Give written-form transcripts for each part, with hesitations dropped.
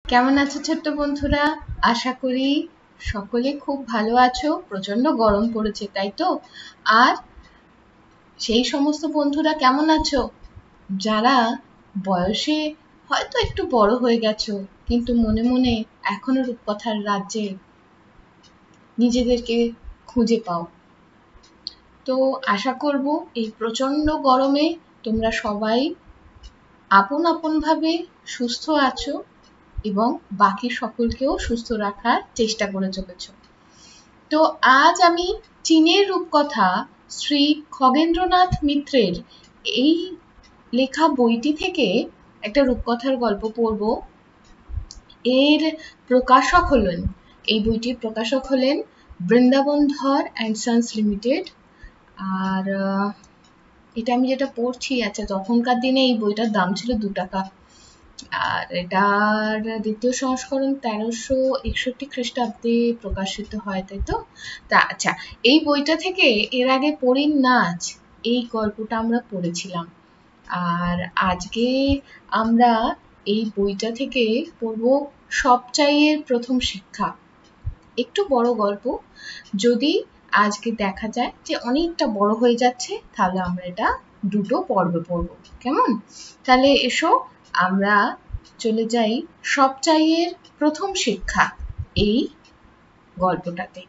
কেমন আছো ছোট্ট বন্ধুরা? আশা করি সকলে খুব ভালো আছো। প্রচন্ড গরম পড়েছে, তাই তো? আর সেই সমস্ত বন্ধুরা কেমন আছো যারা বয়সে হয়তো একটু বড় হয়ে গেছো, কিন্তু মনে মনে এখনো রূপকথার রাজ্যে নিজেদেরকে খুঁজে পাও। তো আশা করব এই প্রচন্ড গরমে তোমরা সবাই আপন আপন ভাবে সুস্থ আছো এবং বাকি সকলকেও সুস্থ রাখার চেষ্টা করে চলেছ। তো আজ আমি চীনের রূপকথা শ্রী খগেন্দ্রনাথ মিত্রের এই লেখা বইটি থেকে একটা রূপকথার গল্প পড়ব। এর প্রকাশক হলেন, এই বইটির প্রকাশক হলেন বৃন্দাবন ধর অ্যান্ড সন্স লিমিটেড। আর এটা আমি যেটা পড়ছি, আচ্ছা তখনকার দিনে এই বইটার দাম ছিল 2 টাকা। আর এটার দ্বিতীয় সংস্করণ 1361 খ্রিস্টাব্দে প্রকাশিত হয়, তাই তো? তা আচ্ছা, এই বইটা থেকে এর আগে পরীর নাচ এই গল্পটা আমরা পড়েছিলাম। আর আজকে আমরা এই বইটা থেকে পড়ব সবচাইয়ের প্রথম শিক্ষা। একটু বড় গল্প, যদি আজকে দেখা যায় যে অনেকটা বড় হয়ে যাচ্ছে, তাহলে আমরা এটা দুটো পর্বে পড়ব, কেমন? তাহলে এসো আমরা চলে যাই সবচাইয়ের প্রথম শিক্ষা এই গল্পটাতে।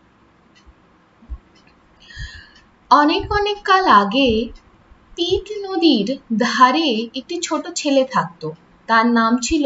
অনেক অনেক কাল আগে পিট নদীর ধারে একটি ছোট ছেলে থাকতো। তার নাম ছিল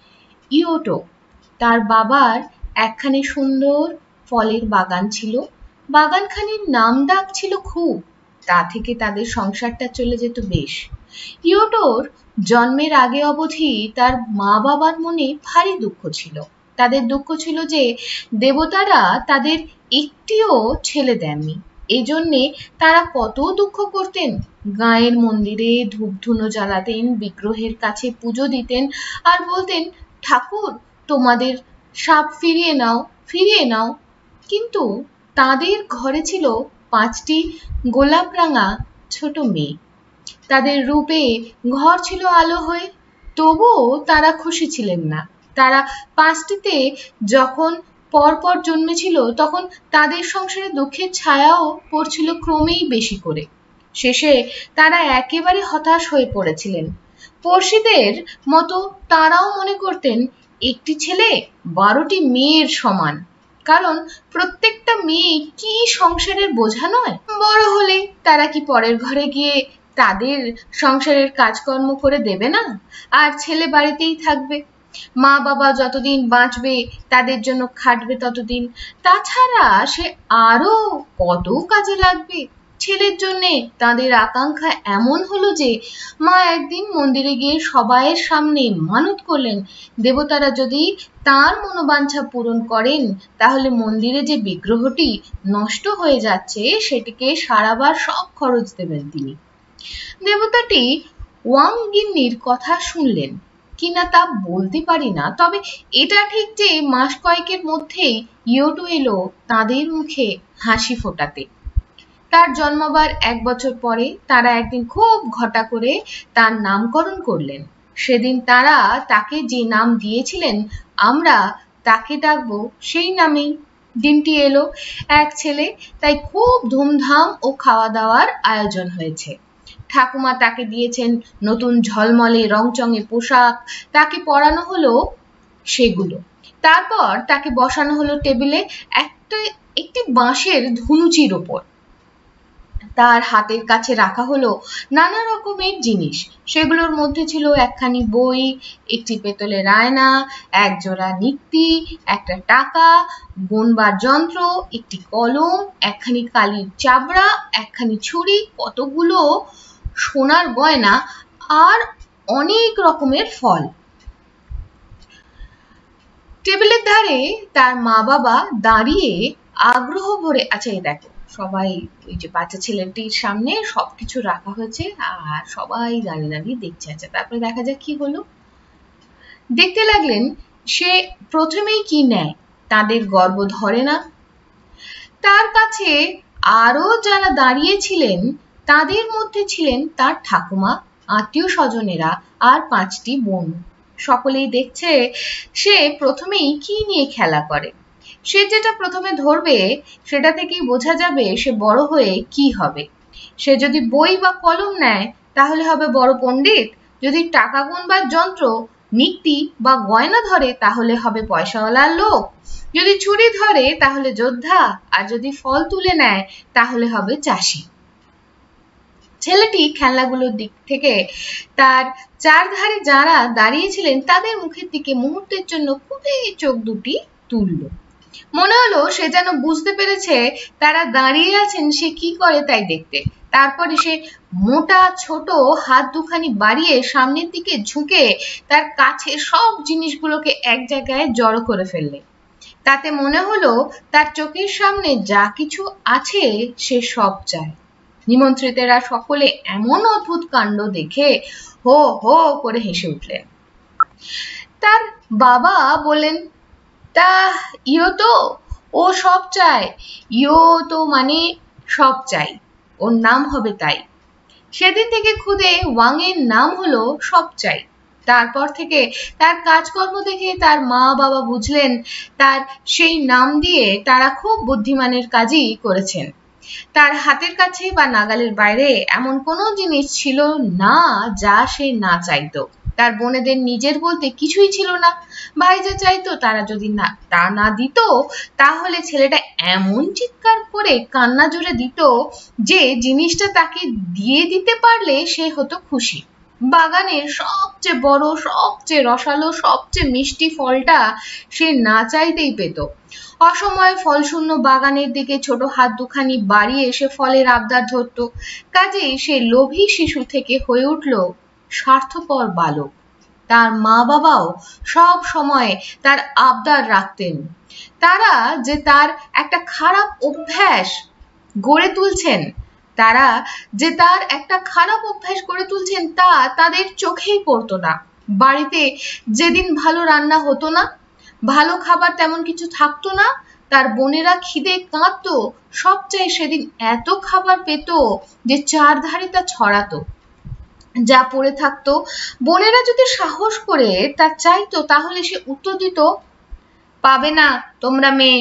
ইয়োটো। তার বাবার একখানি সুন্দর ফলের বাগান ছিল। বাগানখানির নাম ডাক ছিল খুব, তা থেকে তাদের সংসারটা চলে যেত বেশ। ইয়োটোর জন্মের আগে অবধি তার মা বাবার মনে ভারী দুঃখ ছিল। তাদের দুঃখ ছিল যে দেবতারা তাদের একটিও ছেলে দেননি। এই জন্যে তারা কত দুঃখ করতেন। গাঁয়ের মন্দিরে ধূপধুনো জ্বালাতেন, বিগ্রহের কাছে পুজো দিতেন আর বলতেন, ঠাকুর তোমাদের সাপ ফিরিয়ে নাও, ফিরিয়ে নাও। কিন্তু তাদের ঘরে ছিল 5টি গোলাপ রাঙা ছোট মেয়ে। তাদের রূপে ঘর ছিল আলো হয়ে, তবুও তারা খুশি ছিলেন না। তারা 5টিতে যখন পরপর জন্মেছিল, তখন তাদের সংসারে দুঃখের ছায়াও পড়ছিল ক্রমেই বেশি করে। শেষে তারা একেবারে হতাশ হয়ে পড়েছিলেন। পড়শিদের মতো তারাও মনে করতেন একটি ছেলে 12টি মেয়ের সমান, কারণ প্রত্যেকটা মেয়ে কি সংসারের বোঝা নয়। বড় হলে তারা কি পরের ঘরে গিয়ে তাদের সংসারের কাজকর্ম করে দেবে না? আর ছেলে বাড়িতেই থাকবে, মা বাবা যতদিন বাঁচবে তাদের জন্য খাটবে ততদিন। তাছাড়া সে আরো কত কাজে লাগবে। ছেলের জন্যে তাদের আকাঙ্ক্ষা এমন হলো যে মা একদিন মন্দিরে গিয়ে সবাইয়ের সামনে মানত করলেন, দেবতারা যদি তার মনোবাঞ্ছা পূরণ করেন, তাহলে মন্দিরে যে বিগ্রহটি নষ্ট হয়ে যাচ্ছে সেটিকে সারাবার সব খরচ দেবেন তিনি। দেবতাটি ওয়াং গিন্নির কথা শুনলেন কিনা তা বলতে পারি না, তবে এটা ঠিক যে মাস কয়েকের মধ্যেই ইয়োটো এলো তাদের মুখে হাসি ফোটাতে। তার জন্মবার 1 বছর পরে তারা একদিন খুব ঘটা করে তার নামকরণ করলেন। সেদিন তারা তাকে যে নাম দিয়েছিলেন আমরা তাকে ডাকবো সেই নামেই। দিনটি এলো, এক ছেলে, তাই খুব ধুমধাম ও খাওয়া দাওয়ার আয়োজন হয়েছে। ঠাকুমা তাকে দিয়েছেন নতুন ঝলমলে রংচঙে পোশাক, তাকে পরানো হলো সেগুলো। তারপর তাকে বসানো হলো টেবিলে একটি বাঁশের ধুনুচির ওপর। তার হাতের কাছে রাখা হলো নানা রকমের জিনিস। সেগুলোর মধ্যে ছিল একখানি বই, একটি পেতলের আয়না, এক জোড়া নিক্তি, একটা টাকা, গোনবার যন্ত্র, একটি কলম, একখানি কালির চাবড়া, একখানি ছুরি, কতগুলো সোনার গয়না আর অনেক রকমের ফল। টেবিলের ধারে তার মা বাবা দাঁড়িয়ে আগ্রহ ভরে, আচ্ছা এই দেখো সবাই ওই যে বাচ্চা ছেলেটির সামনে সবকিছু রাখা হয়েছে আর সবাই দাঁড়িয়ে দাঁড়িয়ে দেখছে। আচ্ছা তারপরে দেখা যাক কি হলো। দেখতে লাগলেন সে প্রথমেই কি নেয়, তাদের গর্ব ধরে না। তার কাছে আরো যারা দাঁড়িয়েছিলেন তাদের মধ্যে ছিলেন তার ঠাকুমা, আত্মীয় স্বজনেরা আর 5টি বোন। সকলেই দেখছে সে প্রথমেই কি নিয়ে খেলা করে। সে যেটা প্রথমে ধরবে সেটা থেকেই বোঝা যাবে সে বড় হয়ে কি হবে। সে যদি বই বা কলম নেয় তাহলে হবে বড় পণ্ডিত, যদি টাকা গুনবার যন্ত্র, নিক্তি বা গয়না ধরে তাহলে হবে পয়সাওয়ালার লোক, যদি ছুরি ধরে তাহলে যোদ্ধা, আর যদি ফল তুলে নেয় তাহলে হবে চাষি। ছেলেটি খেলনাগুলোর দিক থেকে তার চারধারে যারা দাঁড়িয়েছিলেন তাদের মুখের দিকে মুহূর্তের জন্য খুবই চোখ দুটি তুলল। মনে হলো সে যেন বুঝতে পেরেছে তারা দাঁড়িয়ে আছেন সে কি করে তাই দেখতে। তারপরে সে মোটা ছোট হাত দুখানি বাড়িয়ে সামনের দিকে ঝুঁকে তার কাছে সব জিনিসগুলোকে এক জায়গায় জড়ো করে ফেললে। তাতে মনে হলো তার চোখের সামনে যা কিছু আছে সে সব চায়। নিমন্ত্রিতেরা সকলে এমন অদ্ভুত কাণ্ড দেখে হো হো করে হেসে উঠলেন। তার বাবা বললেন, তা ইয়ো তো, ও সব চায়, ইয়ো তো মানে সব চাই, ওর নাম হবে তাই। সেদিন থেকে খুদে ওয়াং এর নাম হলো সব চাই। তারপর থেকে তার কাজকর্ম দেখে তার মা বাবা বুঝলেন তার সেই নাম দিয়ে তারা খুব বুদ্ধিমানের কাজই করেছেন। তার হাতের কাছে বা নাগালের বাইরে এমন কোনো জিনিস ছিল না যা সে না চাইতো। তার বোনেদের নিজের বলতে কিছুই ছিল না। ভাই যা চাইতো তারা যদি তা না দিত তাহলে ছেলেটা এমন চিৎকার করে কান্না জুড়ে দিত যে জিনিসটা তাকে দিয়ে দিতে পারলে সে হতো খুশি। বাগানের সবচেয়ে বড়, সবচেয়ে রসালো, সবচেয়ে মিষ্টি ফলটা সে না চাইতেই পেত। অসময়ে ফলশূন্য বাগানের দিকে ছোট হাত দুখানি বাড়িয়ে সে ফলের আবদার ধরত। কাজেই সে লোভী শিশু থেকে হয়ে উঠল স্বার্থপর বালক। তার মা বাবাও সব সময় তার আবদার রাখতেন। তারা যে তার একটা খারাপ অভ্যাস গড়ে তুলছেন তা তাদের চোখেই পড়তো না। বাড়িতে যেদিন ভালো রান্না হতো না, ভালো খাবার তেমন কিছু থাকতো না, তার বোনেরা খিদে কাঁদতো, সবচেয়ে সেদিন এত খাবার পেত যে চারধারে তা ছড়াতো। যা পড়ে থাকতো বোনেরা যদি সাহস করে তা চাইতো তাহলে সে উত্তর দিত, পাবে না তোমরা মেয়ে।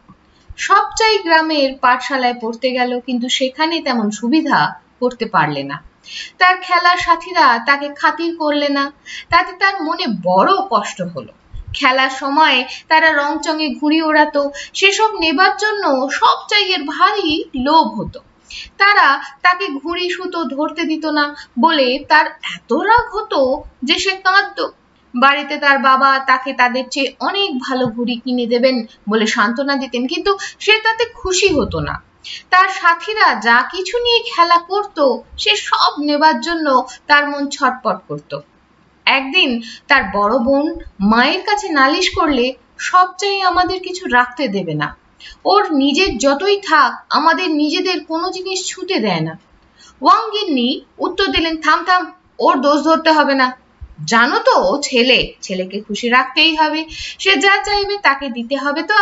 সব চাই গ্রামের পাঠশালায় পড়তে গেল, কিন্তু সেখানে তেমন সুবিধা করতে পারলে না। তার খেলার সাথীরা তাকে খাতির করলে না, তাতে তার মনে বড় কষ্ট হলো। খেলার সময় তারা রংচঙে ঘুড়ি ওড়াতো, সেসব নেবার জন্য সব চাইয়ের ভারী লোভ হতো। তারা তাকে ঘুড়ি সুতো ধরতে দিত না বলে তার এত রাগ হতো যে সে কাঁদতো। বাড়িতে তার বাবা তাকে তাদের চেয়ে অনেক ভালো ঘুড়ি কিনে দেবেন বলে সান্ত্বনা দিতেন, কিন্তু সে তাতে খুশি হতো না। তার সাথীরা যা কিছু নিয়ে খেলা করত সে সব নেবার জন্য তার মন ছটপট করত। একদিন তার বড় বোন মায়ের কাছে নালিশ করলে, সব চাই আমাদের কিছু রাখতে দেবে না, ওর নিজের যতই থাক আমাদের নিজেদের কোনো জিনিস ছুঁতে দেয় না। ওয়াং গিন্নি উত্তর দিলেন, থাম থাম, ওর দোষ ধরতে হবে না, জানো তো ও ছেলে, ছেলেকে খুশি রাখতেই হবে, সে যা চাইবে তাকে দিতে হবে তো।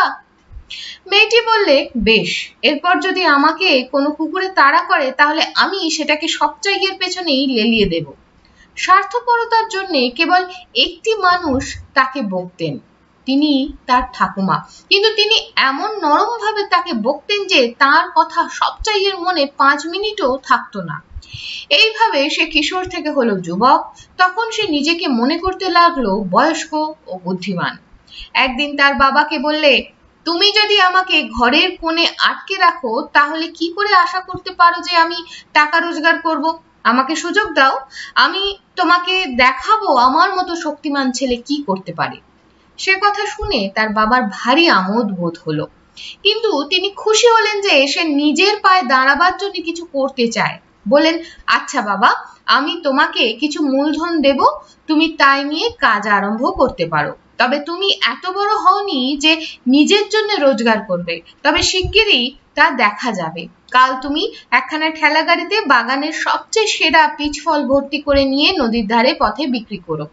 মেয়েটি বললে, বেশ, এরপর যদি আমাকে কোনো কুকুরে তাড়া করে তাহলে আমি সেটাকে সব চাইয়ের পেছনেই লেলিয়ে দেব। স্বার্থপরতার জন্যে কেবল একটি মানুষ তাকে বকতেন, তিনি তার ঠাকুমা, কিন্তু তিনি এমন নরম ভাবে তাকে বকতেন যে তার কথা সব চাইয়ের মনে 5 মিনিটও থাকতো না। এইভাবে সে কিশোর থেকে হলো যুবক, তখন সে নিজেকে মনে করতে লাগলো বয়স্ক ও বুদ্ধিমান। একদিন তার বাবাকে বললে, তুমি যদি আমাকে ঘরের কোণে আটকে রাখো তাহলে কি করে আশা করতে পারো যে আমি টাকা রোজগার করব? আমাকে সুযোগ দাও, আমি তোমাকে দেখাবো আমার মতো শক্তিমান ছেলে কি করতে পারে। সে কথা শুনে তার বাবার ভারী আমোদ বোধ হলো, কিন্তু তিনি খুশি হলেন যে সে নিজের পায়ে দাঁড়াবার জন্য কিছু করতে চায়। বলেন, আচ্ছা বাবা, আমি তোমাকে কিছু মূলধন দেব, তুমি তাই নিয়ে কাজ আরম্ভ করতে পারো। তবে তুমি এত বড় হওনি যে নিজের জন্য রোজগার করবে, তবে শিগগিরই তা দেখা যাবে। কাল তুমি একখানা ঠেলা গাড়িতে বাগানের সবচেয়ে সেরা পিচ ফল ভর্তি করে নিয়ে নদীর ধারে পথে বিক্রি করো,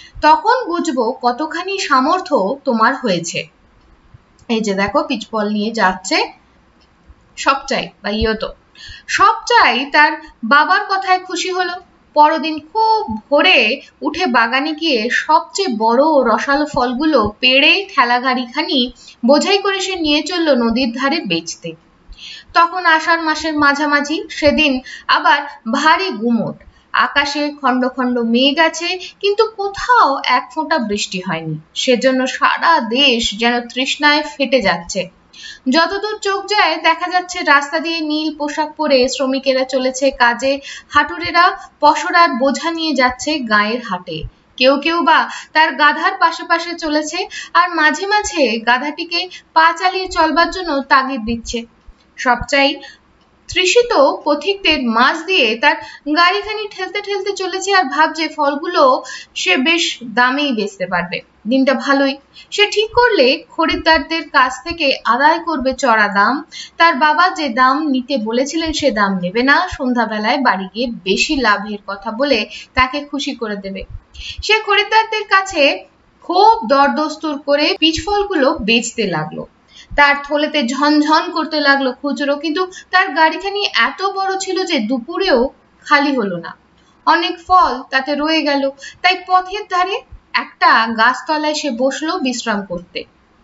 তখন বুঝবো কতখানি সামর্থ্য তোমার হয়েছে। এই যে দেখো পিচ ফল নিয়ে যাচ্ছে সব চাই বা ইয়তো। সব চাই তার বাবার কথায় খুশি হলো। পরদিন খুব ভোরে উঠে বাগানে গিয়ে সবচেয়ে বড় রসালো ফলগুলো পেড়ে ঠেলা গাড়িখানি বোঝাই করে সে নিয়ে চলল নদীর ধারে বেচতে। তখন আষাঢ় মাসের মাঝামাঝি, সেদিন আবার ভারী গুমোট, আকাশে খণ্ড খণ্ড মেঘ আছে, কিন্তু কোথাও এক ফোঁটা বৃষ্টি হয়নি। সেজন্য সারা দেশ যেন তৃষ্ণায় ফেটে যাচ্ছে। যতদূর চোখ যায় দেখা যাচ্ছে রাস্তা দিয়ে নীল পোশাক পরে শ্রমিকেরা চলেছে কাজে, হাটুরেরা পসরার বোঝা নিয়ে যাচ্ছে গায়ের হাটে। কেউ কেউ বা তার গাধার পাশে পাশে চলেছে, আর মাঝে মাঝে গাধাটিকে পা চালিয়ে চলবার জন্য তাগিদ দিচ্ছে। সবচাই তৃষিত পথিকদের মাঝ দিয়ে তার গাড়িখানি ঠেলতে ঠেলতে চলেছে, আর ভাবছে ফলগুলো সে বেশ দামেই বেচতে পারবে। দিনটা ভালোই। সে ঠিক করলে খরিদ্দারদের কাছ থেকে আদায় করবে চড়া দাম। তার বাবা যে দাম নিতে বলেছিলেন সে দাম নেবে না, সন্ধ্যাবেলায় বাড়ি গিয়ে বেশি লাভের কথা বলে তাকে খুশি করে দেবে। সে খরিদ্দারদের কাছে খুব দরদস্তুর করে পিচ ফলগুলো বেচতে লাগলো। তার থলেতে ঝনঝন করতে লাগলো খুচরো, কিন্তু তার গাড়িখানি এত বড় ছিল যে দুপুরেও খালি হলো না। অনেক ফল তাতে রয়ে গেল। তাই পথের ধারে একটা গাছতলায় সে বসলো বিশ্রাম করতে।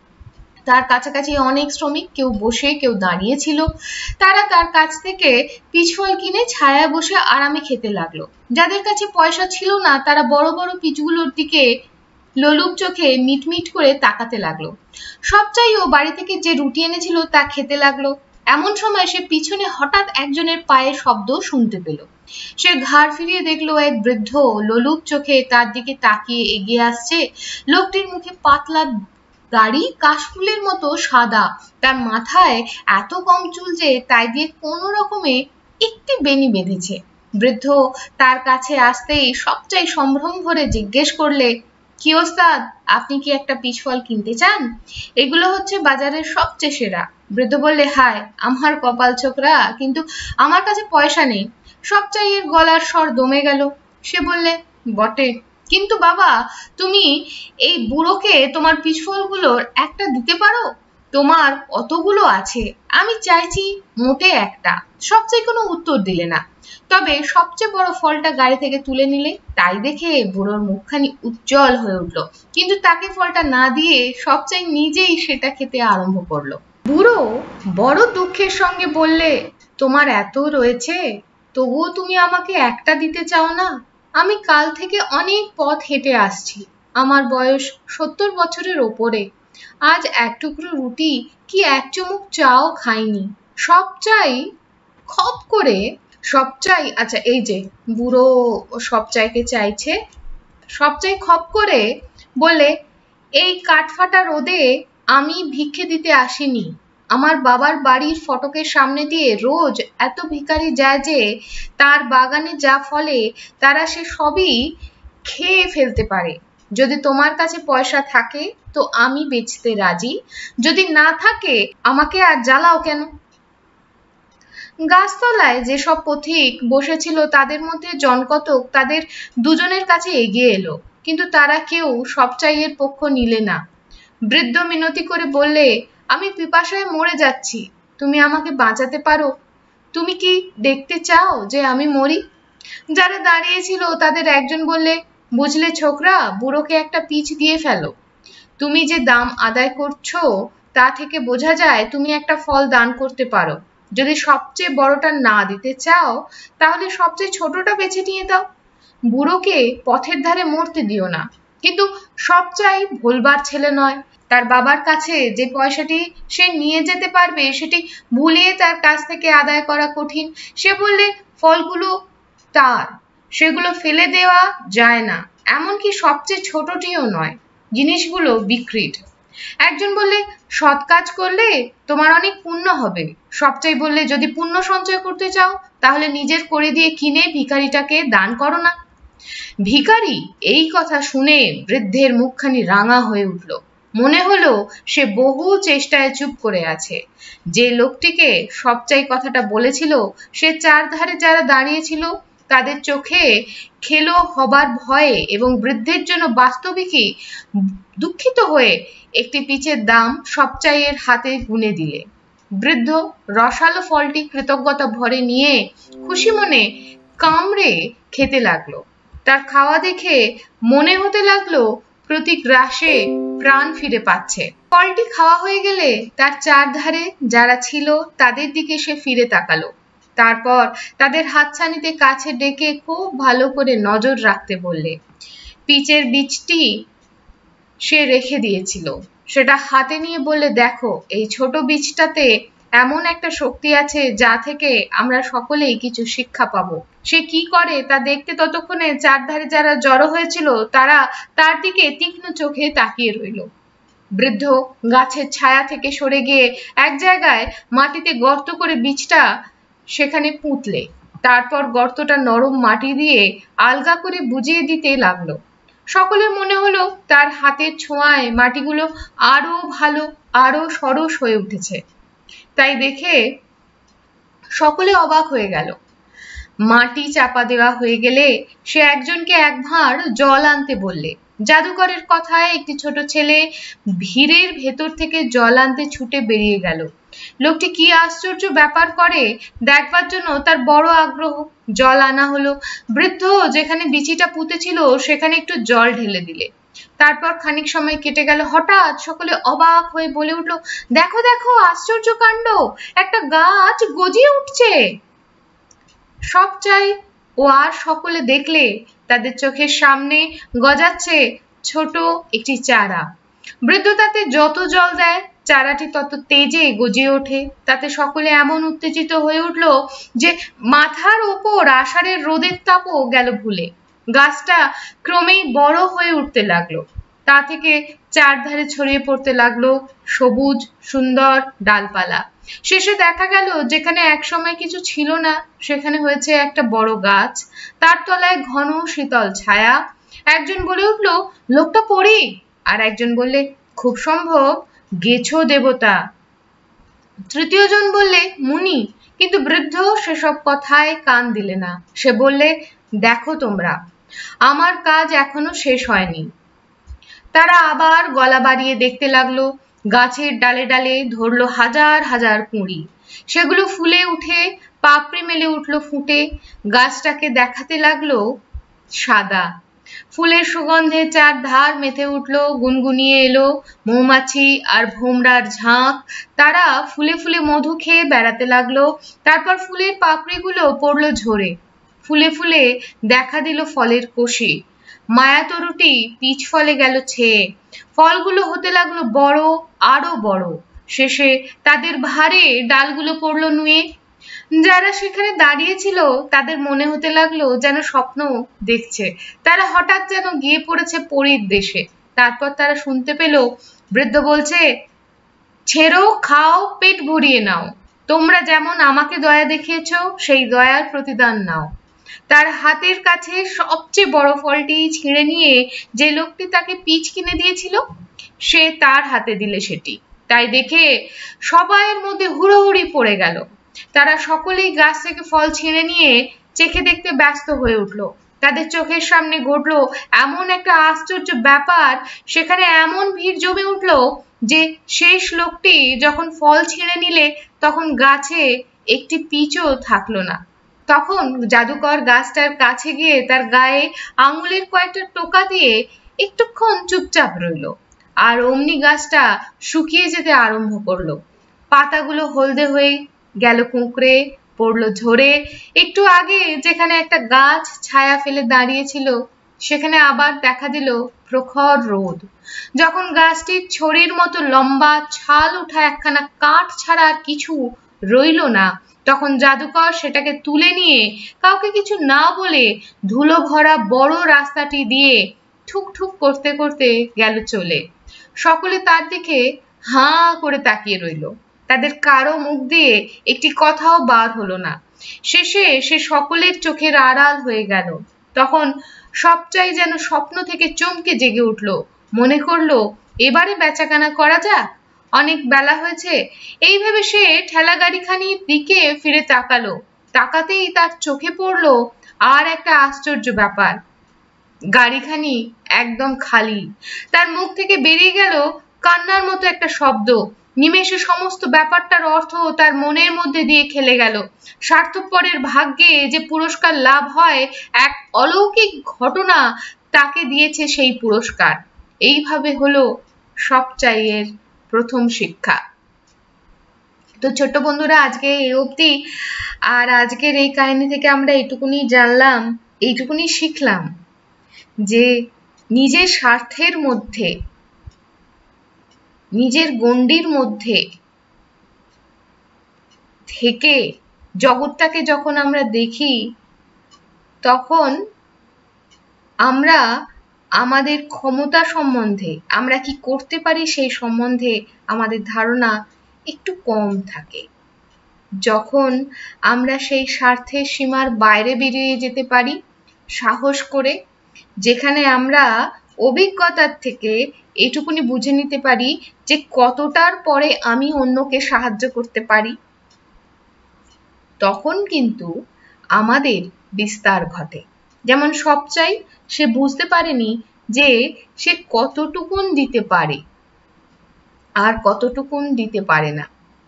তার কাছাকাছি অনেক শ্রমিক, কেউ বসে কেউ দাঁড়িয়ে ছিল। তারা তার কাছ থেকে পিচফল কিনে ছায়ায় বসে আরামে খেতে লাগলো। যাদের কাছে পয়সা ছিল না তারা বড় বড় পিচগুলোর দিকে লোলুপ চোখে মিটমিট করে তাকাতে লাগলো। সবচাই ও বাড়ি থেকে যে রুটি এনেছিল তা খেতে লাগলো। এমন সময় সে পিছনে হঠাৎ একজনের পায়ের শব্দ শুনতে পেল। সে ঘাড় ফিরিয়ে দেখলো এক বৃদ্ধ লোলুপ চোখে তার দিকে তাকিয়ে এগিয়ে আসছে। লোকটির মুখে পাতলা দাড়ি, কাশফুলের মতো সাদা। তার মাথায় এত কম চুল যে তাই দিয়ে কোনো রকমে একটি বেনি বেঁধেছে। বৃদ্ধ তার কাছে আসতেই সবচাই সম্ভ্রম ভরে জিজ্ঞেস করলে, কি ওস্তাদ, আপনি কি একটা পিচফল কিনতে চান? এগুলো হচ্ছে বাজারের সবচেয়ে সেরা। বৃদ্ধ বললে, হায় আমার কপাল ছোকরা, কিন্তু আমার কাছে পয়সা নেই। সবচাই এর গলার স্বর দমে গেল। সে বললে, বটে, কিন্তু বাবা তুমি এই বুড়োকে তোমার পিচফলগুলোর একটা দিতে পারো? তোমার অতগুলো আছে, আমি চাইছি মোটে একটা। সবচেয়ে কোনো উত্তর দিলে না, তবে সবচেয়ে বড় ফলটা গাড়ি থেকে তুলে নিলে। তাই দেখে বুড়োর মুখখানি উজ্জ্বল হয়ে উঠল, কিন্তু তাকে ফলটা না দিয়ে সবচেয়ে নিজেই সেটা খেতে আরম্ভ করলো। বুড়ো বড় দুঃখের সঙ্গে বললে, তোমার এত রয়েছে, তবুও তুমি আমাকে একটা দিতে চাও না? আমি কাল থেকে অনেক পথ হেঁটে আসছি। আমার বয়স 70 বছরের ওপরে। আজ এক টুকরো রুটি কি এক চুমুক চাও খাইনি। সবচাই খপ করে সবচাই, আচ্ছা এই যে বুড়ো সবচাইকে চাইছে, সবচাই খপ করে বলে, এই কাঠফাটা রোদে আমি ভিক্ষে দিতে আসিনি। আমার বাবার বাড়ির ফটকের সামনে দিয়ে রোজ এত ভিখারি যায় যে তার বাগানে যা ফলে তারা সে সবই খেয়ে ফেলতে পারে। যদি তোমার কাছে পয়সা থাকে তো আমি বেচতে রাজি, যদি না থাকে আমাকে আর জ্বালাও কেন? গাছতলায় যেসব পথিক বসেছিল তাদের মধ্যে জনকতক তাদের দুজনের কাছে এগিয়ে এলো, কিন্তু তারা কেউ সবচাইয়ের পক্ষ নিলে না। বৃদ্ধ মিনতি করে বললে, আমি পিপাসায় মরে যাচ্ছি, তুমি আমাকে বাঁচাতে পারো? তুমি কি দেখতে চাও যে আমি মরি? যারা দাঁড়িয়েছিল তাদের একজন বললে, বুঝলে ছোকরা, বুড়োকে একটা পিচ দিয়ে ফেলো। তুমি যে দাম আদায় করছো তা থেকে বোঝা যায় তুমি একটা ফল দান করতে পারো। যদি সবচেয়ে বড়টা না দিতে চাও তাহলে সবচেয়ে ছোটটা বেছে নিয়ে দাও। বুড়োকে পথের ধারে মরতে দিও না। কিন্তু সবচাই ভোলবার ছেলে নয়। তার বাবার কাছে যে পয়সাটি সে নিয়ে যেতে পারবে সেটি ভুলিয়ে তার কাছ থেকে আদায় করা কঠিন। সে বললে, ফলগুলো তার, সেগুলো ফেলে দেওয়া যায় না, এমনকি সবচেয়ে ছোটটিও নয়, জিনিসগুলো বিক্রির। একজন বললে, সৎ কাজ করলে তোমার অনেক পুণ্য হবে। সবচাই বললে, যদি পুণ্য সঞ্চয় করতে চাও তাহলে নিজের করে দিয়ে কিনে ভিখারিটাকে দান করো না। ভিখারি এই কথা শুনে বৃদ্ধের মুখখানি রাঙা হয়ে উঠল। মনে হলো সে বহু চেষ্টায় চুপ করে আছে। যে লোকটিকে সবচাই কথাটা বলেছিল সে চারধারে যারা দাঁড়িয়েছিল তাদের চোখে খেলো হবার ভয়ে এবং বৃদ্ধের জন্য বাস্তবিকই দুঃখিত হয়ে একটি পিচের দাম সবচাইয়ের হাতে গুনে দিলে। বৃদ্ধ রসালো ফলটি কৃতজ্ঞতা ভরে নিয়ে খুশি মনে কামড়ে খেতে লাগলো। তার খাওয়া দেখে মনে হতে লাগলো প্রতি গ্রাসে প্রাণ ফিরে পাচ্ছে। ফলটি খাওয়া হয়ে গেলে তার চারধারে যারা ছিল তাদের দিকে সে ফিরে তাকালো। তারপর তাদের হাতছানিতে কাছে ডেকে খুব ভালো করে নজর রাখতে বললে। পিচের বীজটি সে রেখে দিয়েছিল, সেটা হাতে নিয়ে বললে, দেখো এই ছোট বীজটাতে এমন একটা শক্তি আছে যা থেকে আমরা সকলেই কিছু শিক্ষা পাবো। সে কি করে তা দেখতে ততক্ষণে চারধারে যারা জড়ো হয়েছিল তারা তার দিকে তীক্ষ্ণ চোখে তাকিয়ে রইল। বৃদ্ধ গাছের ছায়া থেকে সরে গিয়ে এক জায়গায় মাটিতে গর্ত করে বীজটা সেখানে পুঁতলে, তারপর গর্তটা নরম মাটি দিয়ে আলগা করে বুঝিয়ে দিতে লাগলো। সকলের মনে হলো তার হাতের ছোঁয়ায় মাটিগুলো আরো ভালো, আরো সরস হয়ে উঠেছে। তাই দেখে সকলে অবাক হয়ে গেল। মাটি চাপা দেওয়া হয়ে গেলে সে একজনকে এক ভাঁড় জল আনতে বললে। জাদুকরের কথায় একটি ছোট ছেলে ভিড়ের ভেতর থেকে জল আনতে ছুটে বেরিয়ে গেল। লোকটি কি আশ্চর্য ব্যাপার করে দেখবার জন্য তার বড় আগ্রহ। জল আনা হলো। বৃদ্ধ যেখানে বিচিটা পুঁতেছিল সেখানে একটু জল ঢেলে দিলে। তারপর খানিক সময় কেটে গেল। হঠাৎ সকলে অবাক হয়ে বলে উঠল, দেখো দেখো, আশ্চর্য কাণ্ড, একটা গাছ গজিয়ে উঠছে। সব চাই ও আর সকলে দেখলে তাদের চোখের সামনে গজাচ্ছে ছোট একটি চারা। বৃদ্ধ তাতে যত জল দেয় চারাটি তত তেজে গজিয়ে ওঠে। তাতে সকলে এমন উত্তেজিত হয়ে উঠল যে মাথার ওপর আষাঢ়ের রোদের তাপও গেল ভুলে। গাছটা ক্রমেই বড় হয়ে উঠতে লাগলো। তা থেকে চারধারে ছড়িয়ে পড়তে লাগলো সবুজ সুন্দর ডালপালা। শেষে দেখা গেল যেখানে একসময় কিছু ছিল না সেখানে হয়েছে একটা বড় গাছ, তার তলায় ঘন শীতল ছায়া। একজন বলে উঠল, লোকটা পড়ি। আর একজন বললে, খুব সম্ভব গেছো দেবতা। তৃতীয় জন বললে, মুনি। কিন্তু বৃদ্ধ সেসব কথায় কান দিলে না। সে বললে, দেখো তোমরা, আমার কাজ এখনো শেষ হয়নি। তারা আবার গলা বাড়িয়ে দেখতে লাগলো। গাছের ডালে ডালে ধরলো হাজার হাজার কুঁড়ি। সেগুলো ফুলে উঠে পাপড়ি মেলে উঠলো ফুটে। গাছটাকে দেখাতে লাগলো সাদা। ফুলের সুগন্ধে চারধার মেতে উঠলো, গুনগুনিয়ে এলো মৌমাছি আর ভোমরার ঝাঁক। তারা ফুলে ফুলে মধু খেয়ে বেড়াতে লাগলো। তারপর ফুলের পাপড়িগুলো পড়লো ঝরে। ফুলে ফুলে দেখা দিল ফলের কষি। মায়াতরুটি পিচ ফলে গেল ছেয়ে। ফলগুলো হতে লাগলো বড়, আরো বড়। শেষে তাদের ভারে ডালগুলো পড়লো নুয়ে। যারা সেখানে দাঁড়িয়ে ছিল তাদের মনে হতে লাগলো যেন স্বপ্ন দেখছে। তারা হঠাৎ যেন গিয়ে পড়েছে পরীর দেশে। তারপর তারা শুনতে পেল বৃদ্ধ বলছে, ছেড়ো, খাও, পেট ভরিয়ে নাও। তোমরা যেমন আমাকে দয়া দেখিয়েছো সেই দয়ার প্রতিদান নাও। তার হাতের কাছে সবচেয়ে বড় ফলটি ছিঁড়ে নিয়ে যে লোকটি তাকে পিচ কিনে দিয়েছিল সে তার হাতে দিলে সেটি। তাই দেখে সবাইয়ের মধ্যে হুড়োহুড়ি পড়ে গেল। তারা সকলেই গাছ থেকে ফল ছিঁড়ে নিয়ে চেখে দেখতে ব্যস্ত হয়ে উঠল। তাদের চোখের সামনে ঘটলো এমন একটা আশ্চর্য ব্যাপার। সেখানে এমন ভিড় জমে উঠল যে শেষ লোকটি যখন ফল ছিঁড়ে নিলে তখন গাছে একটি পিচও থাকলো না। তখন জাদুকর গাছটার কাছে গিয়ে তার গায়ে আঙুলের কয়েকটা টোকা দিয়ে একটুক্ষণ চুপচাপ রইল। আর অমনি গাছটা শুকিয়ে যেতে আরম্ভ করলো। পাতাগুলো হলদে হয়ে গেল, কুঁকড়ে পড়লো ঝরে। একটু আগে যেখানে একটা গাছ ছায়া ফেলে দাঁড়িয়েছিল সেখানে আবার দেখা দিল প্রখর রোদ। যখন গাছটির ছড়ির মতো লম্বা ছাল ওঠা একখানা কাঠ ছাড়া আর কিছু রইল না তখন জাদুকর সেটাকে তুলে নিয়ে কাউকে কিছু না বলে ধুলো ভরা বড় রাস্তাটি দিয়ে ঠুক ঠুক করতে করতে গেল চলে। সকলে তার দিকে হাঁ করে তাকিয়ে রইল। তাদের কারো মুখ দিয়ে একটি কথাও বার হলো না। শেষে সে সকলের চোখের আড়াল হয়ে গেল। তখন সবটাই যেন স্বপ্ন থেকে চমকে জেগে উঠল। মনে করলো এবারে বেচাকেনা করা যাক, অনেক বেলা হয়েছে। এই ভেবে সে ঠেলা গাড়িখানির দিকে ফিরে তাকালো। তাকাতেই তার চোখে পড়লো আর একটা আশ্চর্য ব্যাপার। গাড়িখানি একদম খালি। তার মুখ থেকে বেরিয়ে গেল কান্নার মতো একটা শব্দ। নিমেষে সমস্ত ব্যাপারটার অর্থ তার মনের মধ্যে দিয়ে খেলে গেল। স্বার্থপরের ভাগ্যে যে পুরস্কার লাভ হয়, এক অলৌকিক ঘটনা তাকে দিয়েছে সেই পুরস্কার। এইভাবে হলো সবচাইয়ের প্রথম শিক্ষা। তো ছোট্ট বন্ধুরা, আজকে এই অবধি। আর আজকের এই কাহিনী থেকে আমরা এইটুকুনি জানলাম, এইটুকুনি শিখলাম যে নিজের স্বার্থের মধ্যে, নিজের গণ্ডির মধ্যে থেকে জগৎটাকে যখন আমরা দেখি, তখন আমরা আমাদের ক্ষমতা সম্বন্ধে, আমরা কি করতে পারি সেই সম্বন্ধে আমাদের ধারণা একটু কম থাকে। যখন আমরা সেই স্বার্থের সীমার বাইরে বেরিয়ে যেতে পারি সাহস করে, যেখানে আমরা অভিজ্ঞতার থেকে এটুকুনি বুঝে নিতে পারি যে কতটার পরে আমি অন্যকে সাহায্য করতে পারি, তখন কিন্তু আমাদের বিস্তার ঘটে। যেমন সবচাই সে বুঝতে পারেনি যে সে কতটুকুন দিতে পারে আর কতটুকুন দিতে পারে না।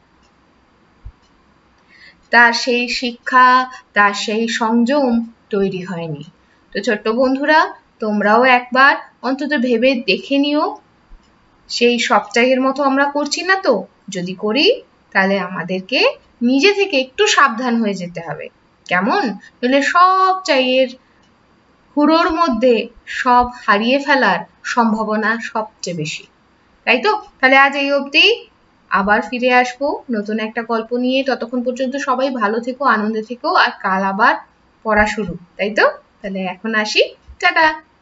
তার সেই শিক্ষা, তার সেই সংযম তৈরি হয়নি। তো ছোট্ট বন্ধুরা, তোমরাও একবার অন্তত ভেবে দেখে নিও, সেই সবচাইয়ের মতো আমরা করছি না তো? যদি করি, তাহলে আমাদেরকে নিজে থেকে একটু সাবধান হয়ে যেতে হবে। কেমন? নইলে সবচাইয়ের হুড়োর মধ্যে সব হারিয়ে ফেলার সম্ভাবনা সবচেয়ে বেশি। তাই তো? তাহলে আজ এই অবধি। আবার ফিরে আসবো নতুন একটা গল্প নিয়ে। ততক্ষণ পর্যন্ত সবাই ভালো থেকো, আনন্দে থেকো। আর কাল আবার পড়া শুরু, তাই তো? তাহলে এখন আসি, টাটা।